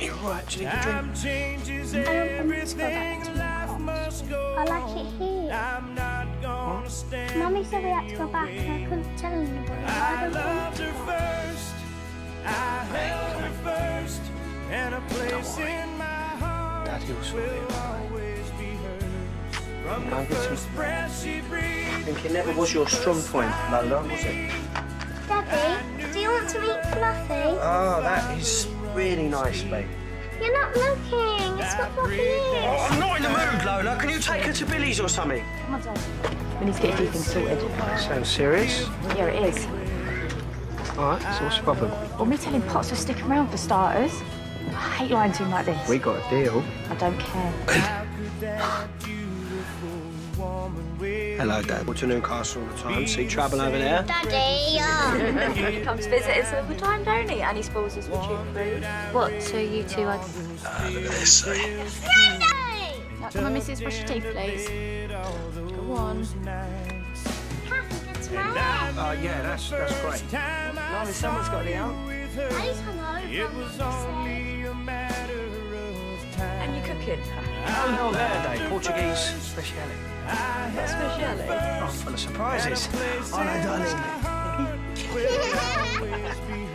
You're right, do you need a drink? I want to go back to the I like it here. What? Mummy said we had to go back and I couldn't tell anybody. I loved her first. I held her first. And a place in my heart will always be hers. From the first breath she breathed. I think it never was your strong point, Lola, was it? Daddy, do you want to meet Fluffy? Oh, that is really nice, babe. You're not looking. It's what Fluffy is. Oh, I'm not in the mood, Lola. Can you take her to Billy's or something? Come on, Dad. We need to get a few things sorted. That sounds serious. Yeah, it is. All right, so what's the problem? Well, me telling Potts to stick around for starters. I hate lying to him like this. We got a deal. I don't care. Hello, Dad. Go to Newcastle all the time. See trouble over there? Daddy, He comes visit us all the time, don't he? And he spoils us with cheap food. What, so you two are... Look at this, see? Now, come on, Mrs. Brush your teeth, please. Go on. Oh, yeah, that's great. Blimey, someone's got the out. It was only a matter of time. And you cooking? Oh, no, verde, Portuguese speciality. What's speciality? Oh, full of surprises. Oh, no, darling.